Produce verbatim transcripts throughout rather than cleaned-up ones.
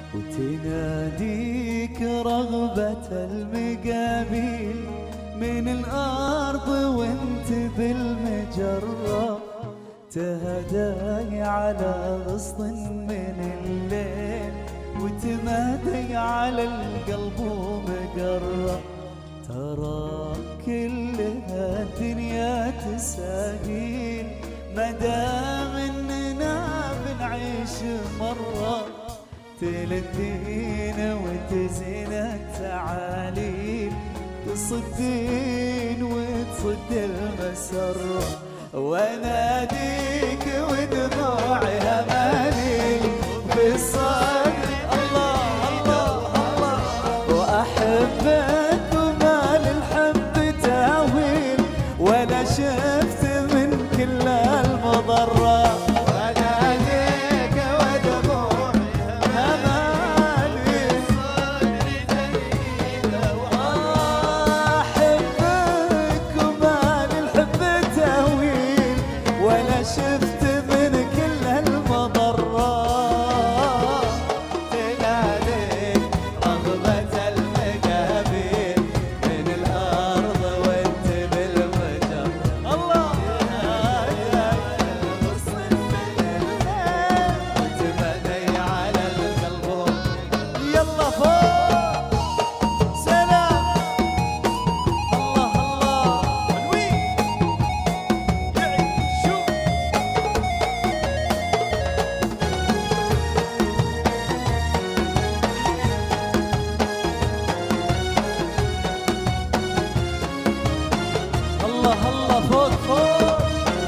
وتناديك رغبة المقابل من الأرض وانت بالمجرة، تهداي على غصن من الليل وتمادي على القلب ومقرة. ترى كلها الدنيا تساهيل مدام اننا بنعيش مرة، تلذين وتزين التعاليل، تصدين وتصد المسرة. واناديك ودموعي اماني في الصدر، الله الله الله، واحبك وما للحب تاويل، ولا شفت من كل المضرة. شفت من كل المضرة، تناديك رغبة المقابل من الأرض وانت بالمجر. الله غصن من الليل وتمدي على القلب. يلا فوق سلام. الله الله حلوين الله الله فوق فوق.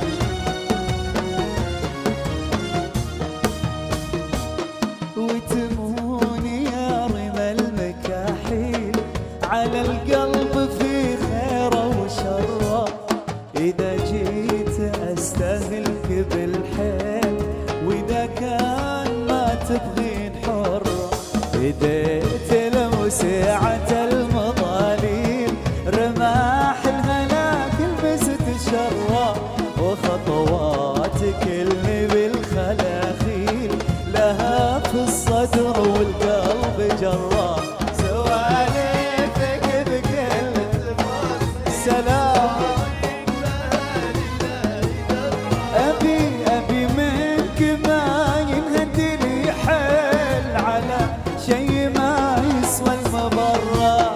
وتمون يا رمى المكاحيل على القلب في خيره وشره، إذا جيت أستهلك بالحيل وإذا كان ما تبغين حرة، بديت لو ساعة المظاليل رماح الهلاك لمست شره، وخطواتك اللي بالخلاخيل لها في الصدر والقلب جره. سوالفك بكل سلام، أبي أبي منك ما ينهدي لي حيل على شي ما يسوى المبرة.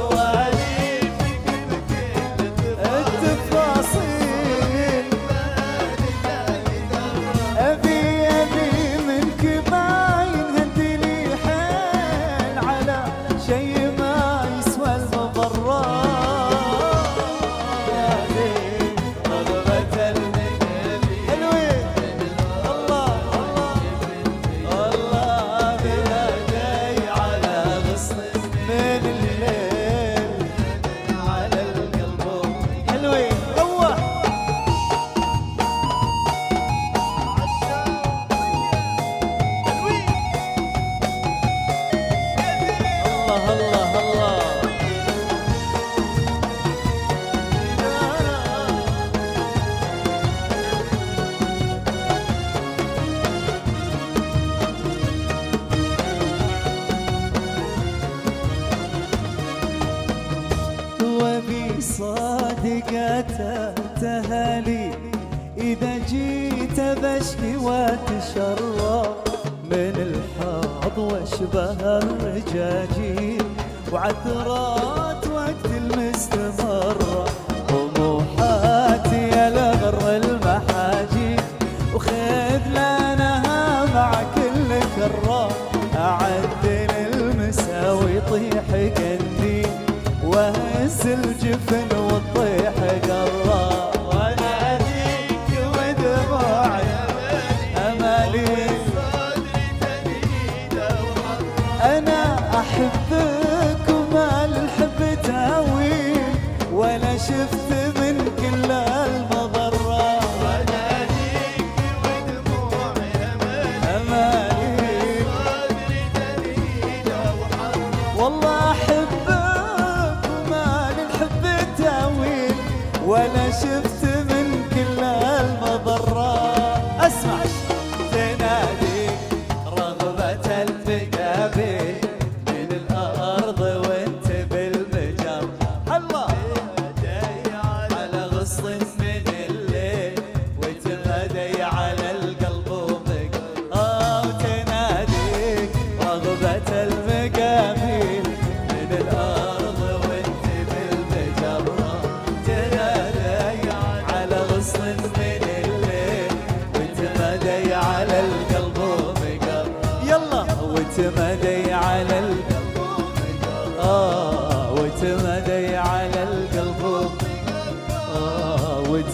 صادقة تهالي إذا جيت بشكي واتشرى من الحظ واشبه الرجاجيل، وعثرات وقت المستمرة طموحاتي يا لغر المحاجيل، وخذ لانها مع كل كرة أعدل المساوي طيح قنديل، وهز الجفن والطيح قرا. واناديك ودموعي امالي انا احبك وما للحب تاويل، ولا شفت من كل المضرة. واناديك ودموعي امالي والله احبك ولا شفت من كل المضرة. اسمع تنادي رغبة المقابل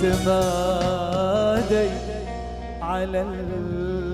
اعتمادي على